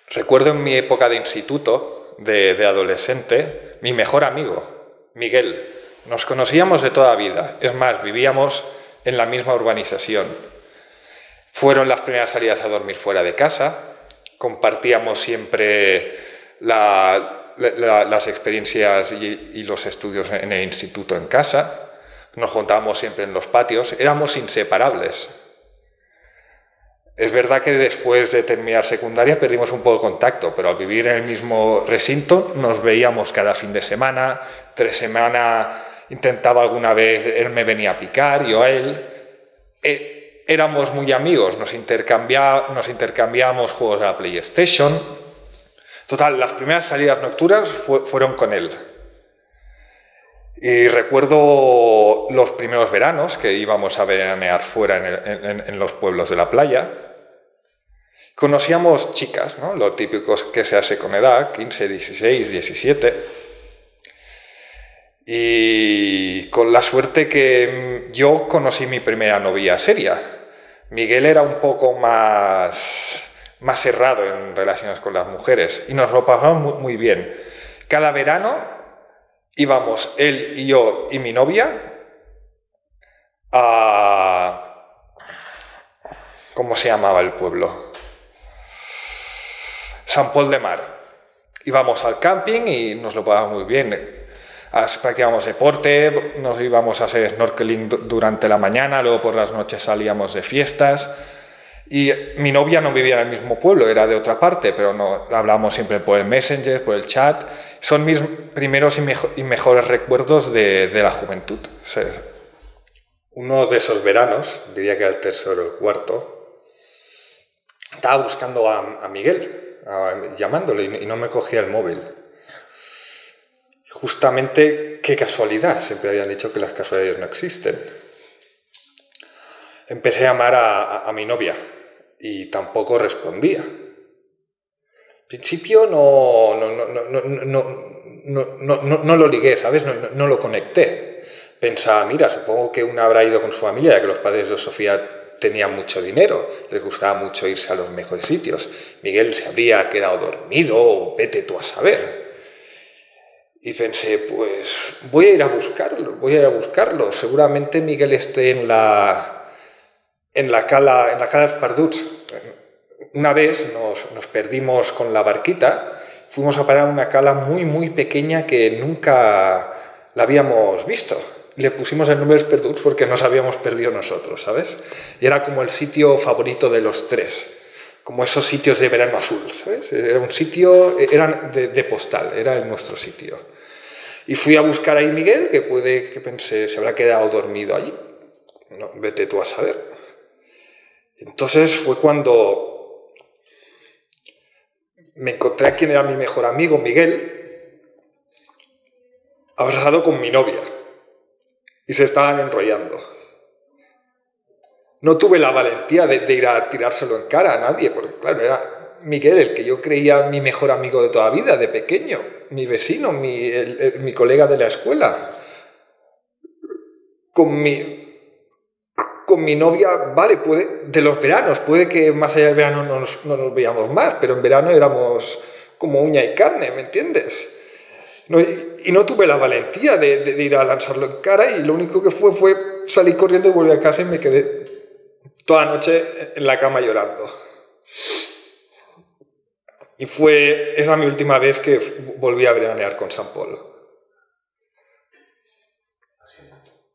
Recuerdo en mi época de instituto, de adolescente, mi mejor amigo, Miguel. Nos conocíamos de toda vida. Es más, vivíamos en la misma urbanización. Fueron las primeras salidas a dormir fuera de casa. Compartíamos siempre las experiencias y los estudios en el instituto en casa. Nos juntábamos siempre en los patios. Éramos inseparables. Es verdad que después de terminar secundaria perdimos un poco el contacto, pero al vivir en el mismo recinto nos veíamos cada fin de semana, 3 semanas, intentaba alguna vez, él me venía a picar, yo a él. Éramos muy amigos, nos intercambiábamos juegos de la PlayStation. Total, las primeras salidas nocturnas fueron con él. Y recuerdo los primeros veranos que íbamos a veranear fuera en los pueblos de la playa. Conocíamos chicas, ¿no? Lo típico que se hace con edad, 15, 16, 17. Y con la suerte que yo conocí mi primera novia seria. Miguel era un poco más cerrado en relaciones con las mujeres y nos lo pasamos muy bien. Cada verano íbamos él y yo y mi novia a... ¿Cómo se llamaba el pueblo? Sant Pol de Mar. Íbamos al camping y nos lo pasábamos muy bien. Practicábamos deporte, nos íbamos a hacer snorkeling durante la mañana, luego por las noches salíamos de fiestas. Y mi novia no vivía en el mismo pueblo, era de otra parte, pero no, hablábamos siempre por el Messenger, por el chat. Son mis primeros y mejores recuerdos de la juventud. O sea, uno de esos veranos, diría que era el tercero o el cuarto, estaba buscando a Miguel, llamándole y no me cogía el móvil. Justamente, qué casualidad, siempre habían dicho que las casualidades no existen. Empecé a llamar a mi novia y tampoco respondía. Al principio no lo ligué, ¿sabes? No lo conecté. Pensaba, mira, supongo que una habrá ido con su familia, ya que los padres de Sofía tenían mucho dinero, les gustaba mucho irse a los mejores sitios. Miguel se habría quedado dormido, o vete tú a saber. Y pensé, pues voy a ir a buscarlo. Seguramente Miguel esté en la cala dels Perduts. Una vez nos perdimos con la barquita, fuimos a parar a una cala muy, muy pequeña que nunca la habíamos visto. Le pusimos el nombre de Perduts porque nos habíamos perdido nosotros, ¿sabes? Y era como el sitio favorito de los 3. Como esos sitios de verano azul, ¿sabes? Era un sitio, era de postal, era nuestro sitio. Y fui a buscar ahí Miguel, que pensé, se habrá quedado dormido allí. No, vete tú a saber. Entonces fue cuando me encontré a quien era mi mejor amigo, Miguel, abrazado con mi novia. Y se estaban enrollando. No tuve la valentía de ir a tirárselo en cara a nadie, porque claro, era Miguel, el que yo creía mi mejor amigo de toda la vida, de pequeño, mi vecino, mi colega de la escuela. Con mi novia, vale, de los veranos, puede que más allá del verano no nos veíamos más, pero en verano éramos como uña y carne, ¿me entiendes? Y no tuve la valentía de ir a lanzarlo en cara y lo único que fue salir corriendo y volví a casa y me quedé toda la noche en la cama llorando. Y fue esa mi última vez que volví a veranear con Sant Pol.